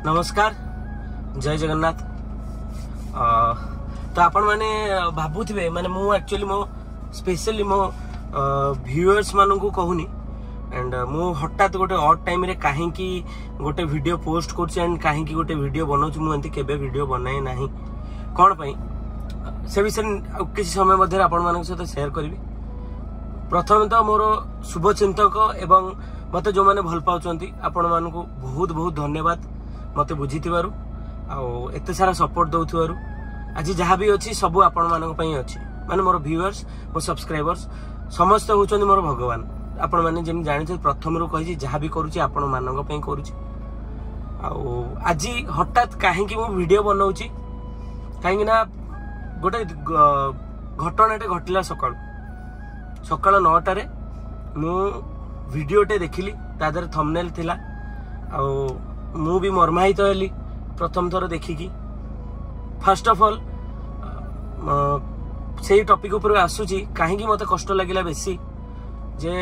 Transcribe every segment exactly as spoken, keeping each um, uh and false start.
नमस्कार, जय जगन्नाथ। तो आपण मैंने भावुवे माने मु एक्चुअली मो स्पेशली मो व्यूअर्स मानू कहूनी एंड मु हठात गोटे ऑड टाइम रे कहीं गोटे वीडियो पोस्ट कर एंड कहीं गोटे वीडियो बनाऊँ मुझे केबे वीडियो बनाए ना कौन पाई से विषय किसी समय मध्य आपण मान सहित शेयर करी। प्रथम तो मोर शुभचिंतक एवं मत जो मैंने भल पाँच आपण मान बहुत बहुत धन्यवाद मत बुझी एत सारा सपोर्ट दौर आज जहाँ भी अच्छी सब आपण मान अच्छी माने मोर व्यूअर्स मोर सब्सक्राइबर्स समस्त होचंदी मोर भगवान। आपण माने जेम जानि प्रथम रू कहि जहाँ भी करूची आपण मानक पई करूची। आज हठात कहीं मु वीडियो बनाऊची कहीं ना गोटे घटनाटे घटला सकाळ सकाळ नौटारे मु वीडियोटे देखिली तादर थंबनेल थिला आ मु भी मर्माहित हेली प्रथम थर देखिकी। फर्स्ट ऑफ ऑल से टॉपिक ऊपर आसूची कहीं मत कष्ट लगिला बेसी जे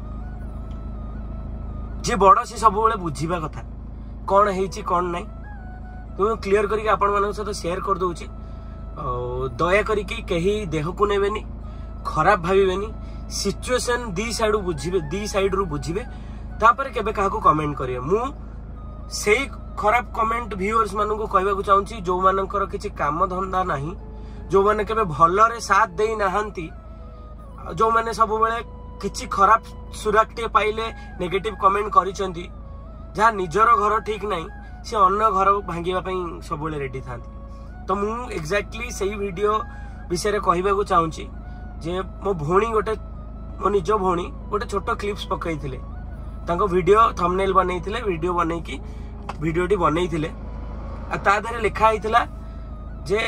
जे बड़ सी सब बेले बुझीबा कथा कौन है कौन नहीं तो क्लियर करके आपण मान सहित शेयर कर दूची। दया करिकी कहीं देह को नेबेनी खराब भावेनी सिचुएशन दी साइड बुझीबे दी साइड रु बुझीबे तापर केबे काहा को कमेंट करिए। मु सेही खराब कमेंट व्यूअर्स मानू को कहबा चाहूँगी जो मानकर किसी काम धंदा नहीं जो माने केबे भलरे साथ देई नाहंती जो माने सब बेले किछि खराब सुरागटे पाइले नेगेटिव कमेंट करिसेंती जहाँ निजर घर ठीक नहीं से अन्य घर भांगिबा पई सब बेले रेडी थांती। तो मु एक्जाक्टली सही वीडियो विषय रे कहबा चाहूँगी जे मो भौणी गोटे मो निज भौणी गोटे छोट क्लिप्स पकईथिले तांको वीडियो थंबनेल बनईथिले वीडियो बनईकी वीडियोटी बनईथिले आ ता देहरे लिखा हितला जे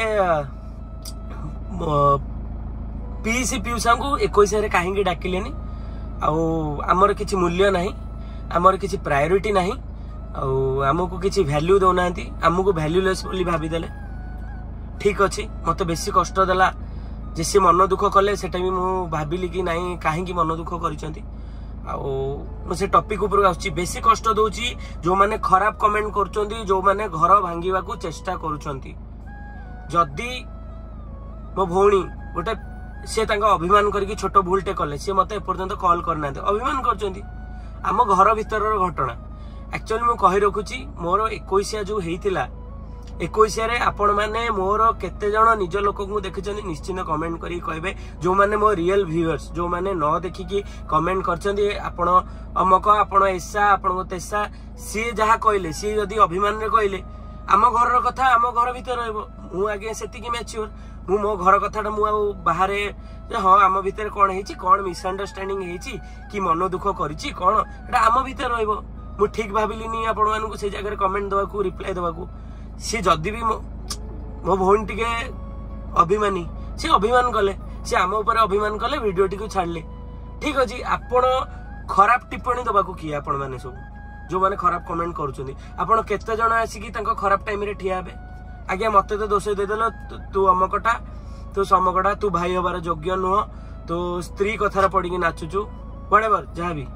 पीसी पीयूषा को इक्कीस रे कहीं डाकिलेनी आमर किसी मूल्य नहीं आमर किसी प्रायोरिटी नहीं आमको किसी वैल्यू दौना आमको वैल्यूलेस बोली भावीदेले। ठीक अच्छे मत बेसी कष्ट देला जे सी मन दुख कले सेटा भी मु भाविली कि नहीं कहीं मन दुख करिसेंती से टॉपिक ऊपर आसुची बेसी कष्ट दउची जो माने खराब कमेंट करचंती जो माने घर भांगिबा को चेष्टा करूचंती। जदी मो भौणी गोटे से तांका अभिमान करके छोट भूलटे कले से मते एपर्यंत कॉल करना अभिमान करचंती आम घर भीतर घटना। एक्चुअली मु कहि रखुची मोर इक्कीस जो हेइतिला इक्कीस आपण मैंने मोर केते जण निज लोक को देखिछनी निश्चित कमेंट करी कहबे जो माने मो रियल व्यूअर्स जो माने न देखिकी कमेंट करछंदी आपण अमक आपण ऐसा आपण को तेसा सी जहा कहले सी जदी अभिमान रे कहले आम घर कथा आम घर भीतर रहबो मु आगे सेति की मैच्योर मु मो घर कथाटा मु आ बाहर हाँ आम भीतर कौन है कौन मिसअंडरस्टैंडिंग है कि मन दुख करिछि कौन एटा आम भीतर रहबो मु ठीक भाविलिनी आपण मानकु से जगह कमेंट दवा को रिप्लाई दवा को सी जदि भी मो, मो भौणी टिके अभिमानी सी अभिमान कले सी आम ऊपर अभिमान कले वीडियो टी को छाड़ले। ठीक अच्छे आपण खराब टिप्पणी दबा को किए आपण माने सब जो माने खराब कमेंट करूछंदी आपण केते जण आसी तांको खराब टाइम रे ठिया हेबे आज्ञा मते तो दोष देदेल तू अमकटा तू समकटा तू भाई हबार योग्य नुह तू स्त्री कथार पड़ी नाचुचु व्हाटएवर जहाँ भी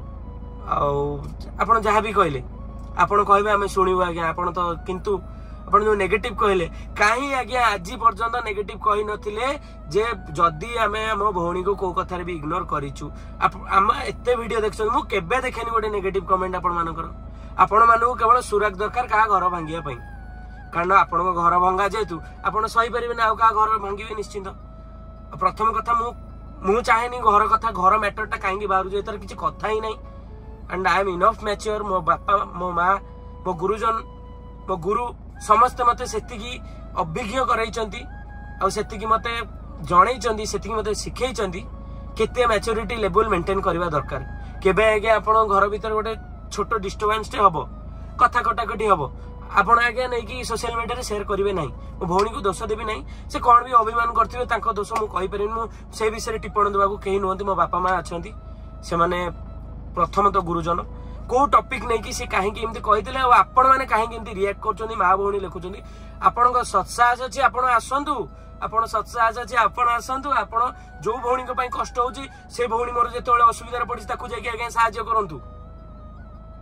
आपण जहाँ भी कहले आपण कहबे आमे सुनिबो आज्ञा आपण तो किंतु आपण जो नेगेटिव कहले काहे आज्ञा आज पर्यंत नेगेटिव कहि नथिले जे जदी आमे हम भौणी को को कथार भी इग्नोर करिछु आम एते वीडियो देखछन मु केबे देखेनी गोटे नेगेटिव कमेंट आपण मानकर आपण मानु केवल सुराग दरकार का घर भांगिया पई कारण आपण घर भंगा जेतु आपण सही परिबे ना का घर भांगिबे निश्चित। प्रथम कथा मु मु चाहेनी घर कथा घर मैटरटा काहे बाहर जे तर किछि कथा ही नहीं and I am enough mature मो बापा मो माँ मो गुरुजन मो गुरु समस्त मते सेतिकी अभिज्ञ करैचंती आ सेतिकी मते जणैचंती सेतिकी मते सिखैचंती केते मैच्योरिटी लेवल मेंटेन करबा दरकार। केबे आगे आपण घर भीतर गोटे छोट डिस्टर्बेंस टे हबो कथा कटाकटी हबो आपण आगे नै कि सोशल मीडिया रे शेयर करिवे नाही मो भौणी को दोष देबी नाही से कोन भी अभिमान करथिबे तांको दोष मु कहि परिन मु से विषय टिप्पणी देबा को केही नहंती मो बापा माँ अछंती से माने प्रथम तो गुरुजन को टॉपिक नहीं कि सी कहीं एमती कहते आपण मैंने कहीं रिएक्ट कर माँ भौणी लिखुं आपण सत्साहस अच्छी आपण आसतु आपण सत्साहस अच्छी आपण आसतु आपण जो भौणी कष्ट होची से भौणी मोर जो असुविधा पड़ी जाके साहाय्य करंतु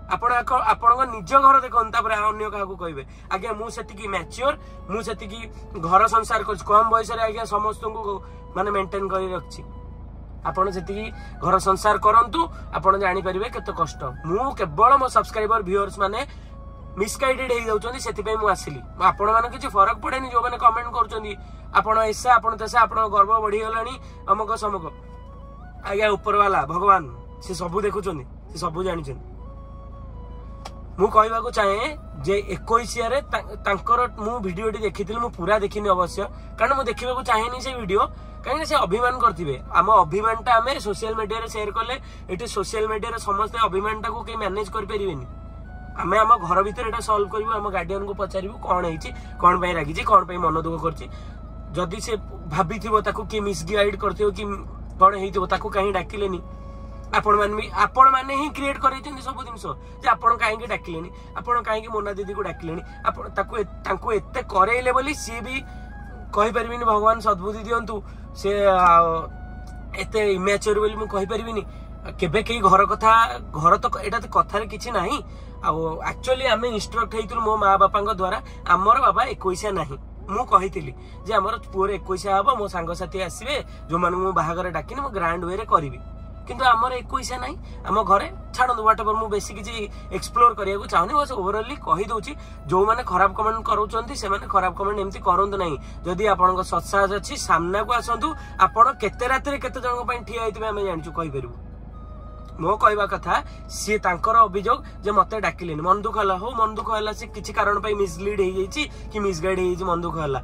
आपण आपण निज घर देखते अन्य क्या कहे आज्ञा मुझे मैच्योर मुझे घर संसार कर कम बयस आज्ञा समस्त को माने मेंटेन कर रखी आपण से घर संसार करंतु आपण जानी परिबे केते कष्ट मु केवल मो सब्सक्राइबर व्यूअर्स माने मिसगाइडेड हो जाउछन्ती सेति पई मु आसिली आपण माने किछि फरक पड़ेनी जो माने कमेंट करूछन्ती आपण ऐसा आपण तसा आपण गर्व बढ़ी गलानी अमक समक आज्ञा ऊपर वाला भगवान से सबू देखुछन्ती से सबू जानिछन्ती मु कहबा को चाहे जे इक्कीस रे तांकर मु वीडियो टी देखिथिल मु पूरा देखिनी अवश्य कारण मु देखिबा को चाहेनी से वीडियो कहीं से अभिमान करथिबे आम अभिमानटा आमे सोशल मीडिया रे शेयर करले एटी सोशल मीडिया रे समस्त अभिमानटा को के मैनेज कर परिबेनी आमे आम घर भीतर एटा सॉल्व करबो आम गार्डियन को पचारिबो कोन हेछि कोन पई रागी छि कोन पई मन दुख करछि जदी से भाबिथिबो ताको कि मिसगाइड करथिबो कि कोन हेइथिबो ताको कहीं डाकिलेनी आपण मान भी आपण माने ही क्रिएट करैछन्ती सब जिंस जे आपण काहे के डाकिलेनी आपण काहे के मोना दीदी को डाकिलेनी आपण ताको ताको एते करैले बोली सी भी कहि परबिनी भगवान सद्बुद्धि दियंतु से एते इमेच्योर बोली मु कहि परबिनी केबे के घर कथा घर तो एटा तो कथा रे किछि नाही आ एक्चुअली आमे इंस्ट्रक्ट हेइतु मो मां बापा द्वारा हमर बाबा इक्कीस नाही मु कहितिली जे हमर पुरे इक्कीस हबो मो संग साथी आसीबे जो मानु मु बाहागर डाकिनी मु ग्रैंड वे रे करबी किंतु आमर इक्कीस ना आम घरे छाड़ू व्हाटएवर मु बेसी किसी एक्सप्लोर करने चाहूनी बस ओवरअली कही दूची जो मैंने खराब कमेंट करूँ से मैंने खराब कमेंट एमती करंतु नहीं जदि आपन सत्साहस अच्छी सामना को आसतु आपण केते रात रे केते जन पई ठिया होइतबे आमे जानचु कहि परबु मो कहवा कथा सी तांकर अभियोग जे मते डाकिलेनी मन दुख हला हो मन दुख हला से किछि कारण पई मिसलीड हे जाईची कि मिसगाइड हे जाईची मन दुख हला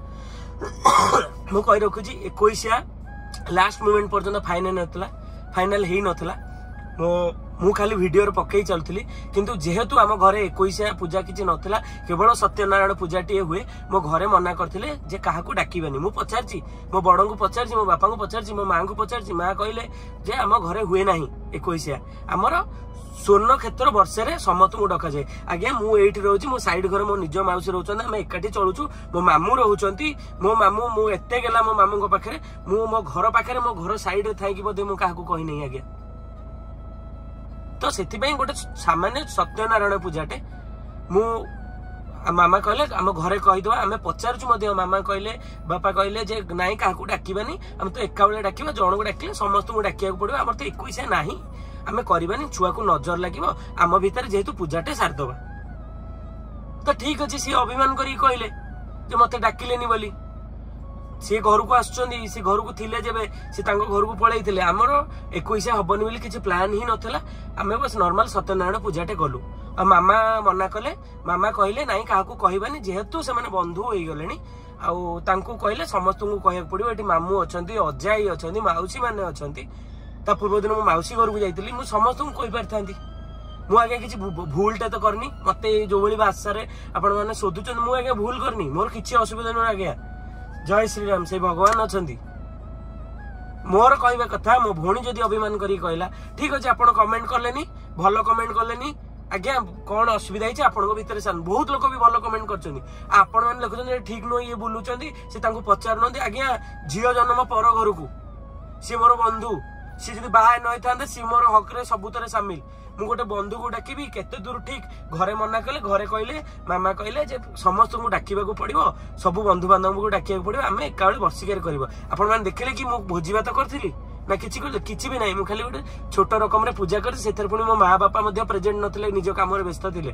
मो कहि रखुची इक्कीस लास्ट मोमेंट पर्यंत फाइनल नतला फाइनल ही नथला मो मु खाली वीडियो रे पकई चलथली किंतु जेहेतु आम घरे इक्कीस पूजा किछि नथला केवल सत्यनारायण पूजा टी हुए मो घरे मना करथिले जे काहा को डाकिबानी मु पचारची मो बडन को पचारची मो बापा को पचारची मो मां को पचारची मां कहले जे आम घरे हुए नाही इक्कीस हमर स्वर्ण क्षेत्र वर्ष रे समत को डका जाए आज्ञा मु एठी रहउची मो साइड घर मो निज माउसी रहउछन हम एकाठी चलुछु मो मामू रहउचंती मो मामू मु एते गेला मो मामू को पाखरे मु मो घर पाखरे मो घर साइड रे थाई कि बदे मु काहा को कहि नै आज्ञा तो सेति पई गोटे सामान्य सत्यनारायण पूजाटे मु मामा कहले आम घरे कहि दवा आमे पचारछु मधे मामा कहले बापा कहले जे नाई काहा को डाकिबानी हम तो एका बेले डाकिबा जण को डाकिले समस्त को डाकिया को पड़िबो हमर तो इक्कीस नाही आमे करबानी छुआ को नजर लागिबो आम भीतर जेहेतु पूजाटे सारदबा तो ठीक अछि सी अभिमान करी कहले जे मते डाकिलेनी बोली सी घर को आसुचंदी सी घर को थिले जेबे सी तांको घर को पळैथिले हमर इक्कीस हबनी बोली किछि प्लान ही नथला आमे बस नॉर्मल सत्यनारायण पूजाटे गलु आ मामा मना कले मामा कहले नाई काहा को कहबानी जेहेतु से माने बंधु होई गलेनी आउ तांको कहले समस्त को कहया पड़िबो एटी मामू अछंती अजाई अछंती माउसी माने अछंती ता पूर्व दिन मो माउसी घर को जाइतली मु समस्त को कहि परथांती मु आगे किछि भूलटा तो करनी मते जो भली भाषा रे आपण माने सोधुचन मु आगे भूल करनी मोर किछि असुविधा न आगे जय श्री राम से भगवान अछंती मोर कहबा कथा मो भोणी जदी अभिमान करी कहला ठीक अछि आपण कमेंट करलेनी भलो कमेंट करलेनी आज्ञा कौन असुविधा है आपन भीतर सान बहुत लोक भी भलो कमेंट करछनी आपण माने लिखुछन ठीक न ये बुलुचंदी से तांको पचार नंदी आज्ञा झियो जन्म पर घर को सी मोर बंधु सी जदी बाहा नय थांदे सी मोर हक रे सबुतरे शामिल मु गोटे बंधु को डाकिबी केते दूर ठीक घरे मना कले घरे कहले मामा कहले जे समस्त को डाकिबा को पड़िबो सब बंधु बांधव को डाकिबा को पड़िबो आमे एकाबेले बसिकेर करबो आपण माने देखले कि मु भोजी बात करथिली ना किछि कर किछि भी नाही मु खाली गोटे छोट रकम रे पूजा कर सेथर पुनी मो मां बापा मध्ये प्रेजेंट नथिले निज काम रे व्यस्त थिले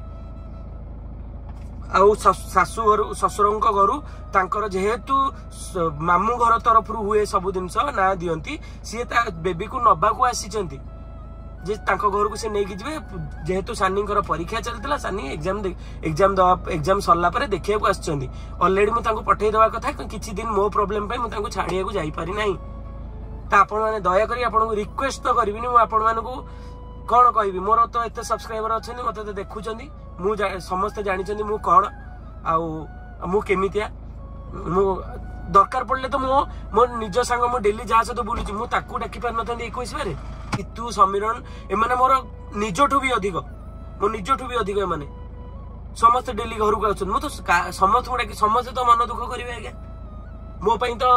आउ सासु घर ससुरंक घरु तांकर जेहेतु मामू घर तरफ रु हुए सब जिनस ना दियंती सी ता बेबी को नबा को आसीचंती जे तांको घर को से नै कि जिवे जेहेतु सानीकर परीक्षा चलतला सानी एग्जाम एग्जाम द एग्जाम सरला परे देखिया को आछचंती ऑलरेडी मु तांको पठै देबा कथा किछि दिन मो प्रॉब्लम पई मु तांको छाडिया को जाई पारि नाही ता आपण माने दया करी आपण को रिक्वेस्ट तो करबिनी मु आपण मान को कोन कहबी मोर तो एते सब्सक्राइबर अछनी मते तो देखुचंदी मु समस्त जानिचंदी मु कोन आउ मु केमितिया मु दरकार पड़ले तो मो मो निज संग मु डेली जा से तो बुलुची मु ताकू डाकी पार नथंदी इक्कीस बारे कितु समीरण ए माने मोर निजठु भी अधिक मो निजठु भी अधिक ए माने समस्त डेली घर को आछन मु तो समस्त को डाकी समस्त तो मन दुख करिवे आगे मो पई तो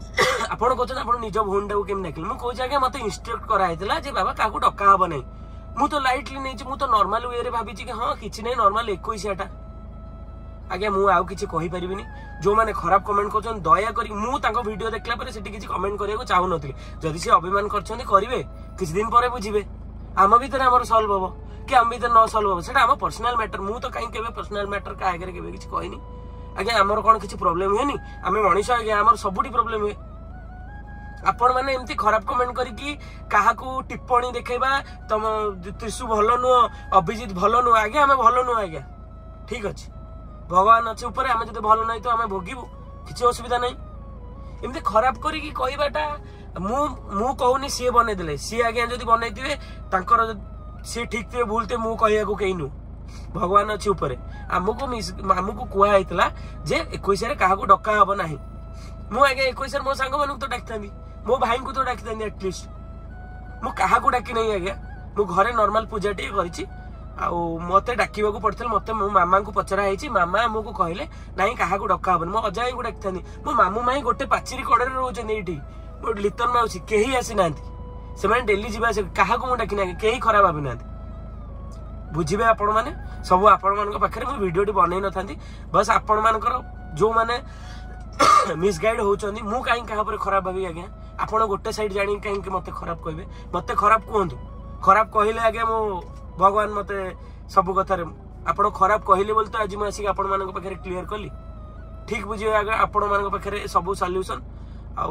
आपण कहते आपण निज भौन को केम डाकिल मु कहू आगे मते इंस्ट्रक्ट करा हेतला जे बाबा काकू डका हबो नै मु तो लाइटली नहीं मु तो नॉर्मल वे रे भाभी कि हाँ किछि नहीं नॉर्मल इक्कीसटा आज्ञा मु आउ किछि कहि परिबिनी जो माने खराब कमेंट करछन दया करी मु तांको वीडियो देखला परे सेठी किछि कमेंट करिया को चाहू नथि जदि से अभिमान करछन करिवे किछि दिन परे बुझिबे आम भीतर हमर सॉल्व होबो कि आम भीतर न सॉल्व होबो सेटा हम पर्सनल मैटर मु तो काई केबे पर्सनल मैटर का आगे केबे किछि कहनी आज्ञा हमर कोन किछि प्रॉब्लम हुएनी आमे मनीष आज्ञा हमर सबुटी प्रॉब्लम हुए आपण माने एमती खराब कमेंट करिकी काहाकू टिप्पणी देखेबा तम त्रिशु भलो नु अभिजीत भलो नु आज्ञा हमें भलो नु आज्ञा ठीक अछि भगवान अच्छे ऊपर आमे जदि भलो नहीं तो आमे भोगिबु किछि असुविधा नहीं एमती खराब करिकी कहबाटा मु मु कहूनी सी बने देले सी आज्ञा जदि बने दिवे तांकर सी ठीक थे भूल थे मु कहिया को केइनु भगवान अच्छे ऊपर आमको आमको कुआ हैतला जे इक्कीस रे काहाकू डका हबो नाही मु आगे इक्कीस रे मो संग मानू तो डाकतांदी मो भाई को तो डाकतांदी एटलीस्ट मु काहाकू डाकी नहीं आज्ञा मु घरे नॉर्मल पूजा टी करिछि आउ मते डाकिबा को पड़थल मते मो मामा को पचरा हैछि मामा हमको कहले नाही काहाकू डका हबन मो अजाई को डाकतांदी मो मामू माई गोटे पाचिरी कड़े रहउछन एठी मो लितन माउसी केही आसी नांती से माने डेली जीवा से काहाकू मु डाकी नाही केही खराब भाबी नांती बुझिबे आपण माने सब आपण मान पाखे मुझे भिडियो बनई न था बस आपण मानकर जो माने मिसगाइड होचंदी मु काई कहा पर खराब भाबी आज्ञा आपण गोटे साइड जानी काई मते खराब कहबे मते खराब कहंतु खराब कहले आज्ञा मो भगवान मते सब कथा रे आपण खराब कहले बोल तो आज मु आसी आपण मान पाखे क्लियर कली ठीक बुझिबे आज्ञा आपण मान पाखे सब सॉल्यूशन आ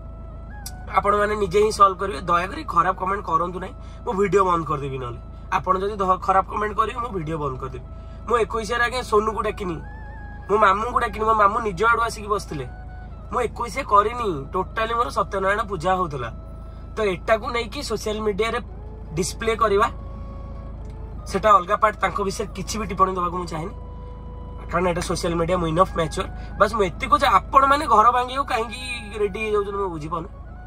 आपण माने निजे ही सॉल्व करिवे दया करी खराब कमेंट करंतु नाही मु वीडियो बंद कर देबी नले आपण जदि खराब कमेंट करिवे मु वीडियो बंद कर देबी मु इक्कीस रे आज्ञा सोनू को डाकिनी मो मामू को डाकिनी मो मामू निज आडू आसिक बसथिले मु इक्कीस करिनी टोटली मोर सत्यनारायण पूजा होतला तो एटा को नै कि सोशल मीडिया रे डिस्प्ले करवा सेटा अलगा पार्ट तांको विषय किछि भी टिप्पणी दबा को मु चाहेनी कारण एटा सोशल मीडिया मु इनफ मैच्योर बस मु एति को जे आपण माने घर भांगियो काहे कि रेडी हो जाउछन मु बुझी पानु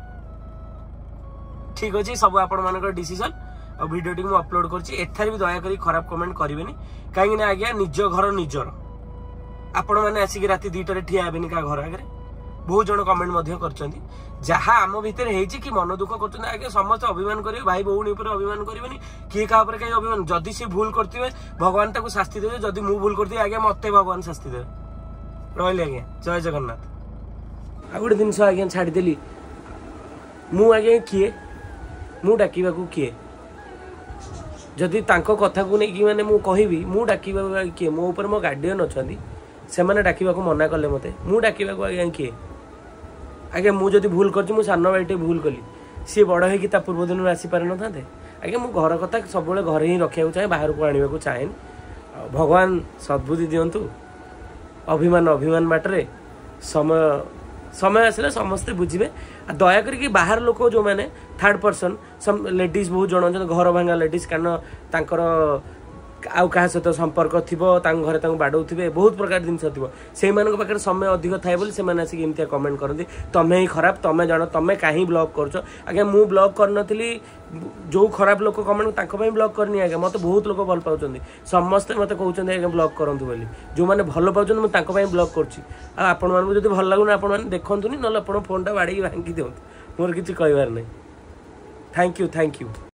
ठीक अछि सब आपण मानकर डिसीजन आ वीडियो टी मु अपलोड करछि एथार भी दया करी खराब कमेंट करिवेनी काहे ना आज्ञा निज घर निजर आपण माने आसिक राती दुटा रे ठिया हेबेनी का घर आगे बहुत जन कमेंट मध्य करछंती जहा आम भीतर हेछि कि मन दुख करछन आगे समस्त अभिमान करिवे भाई भौणी ऊपर अभिमान करिवेनी किए का ऊपर काई अभिमान जदी से भूल करथिवे भगवान ताको शास्ति देबे जदी मु भूल करथि आगे मते भगवान शास्ति देबे रहले आगे जय जगन्नाथ आ गुड दिन सो आगे छाडी देली मु आगे किए मु डाकिबा को किए जदि तांको कथा को नहीं कि माने मु कहिबी मु डाकिबा किए मो ऊपर मो गार्डियन अछंती से माने डाकिबा को मना करले मते मु डाकिबा को आगे किए आगे मु जदि भूल करछि मु सानो बाइटे भूल कली सी बड़ हे कि ता पूर्व दिन आसी पारे न थाते आगे मु घर कथा सब बेले घर ही रखिया को चाहे बाहर को आनिबा को चाहे भगवान सद्बुद्धि दियंतु अभिमान अभिमान बाटरे समय समय आसले समस्ते बुझे दया करके बाहर लोक जो मैंने थर्ड पर्सन सम लेडीज बहुत जन घर भांगा लेडीज कारण तांकर आउ क्या सहित संपर्क थी घरे बाड़े बहुत प्रकार जिनस थी से पाखे समय अधिक थाए बोली से आसिक एमती कमेंट करती तमें ही खराब तमें जान तमें कहीं ब्लॉक कर आज्ञा मु ब्लॉक करनी जो खराब लोक कमेंट तांको ब्लॉक करनी आज्ञा मत बहुत लोग भल पाँच समस्ते मत कहते आज्ञा ब्लॉक करूँ बोली जो मैंने भल पाँच ब्लॉक कर भल लगुन आप देखु ना आप फोन टा बाड़ी भांगी दिखाँ मोर किसी कहबार नहीं थैंक यू थैंक यू।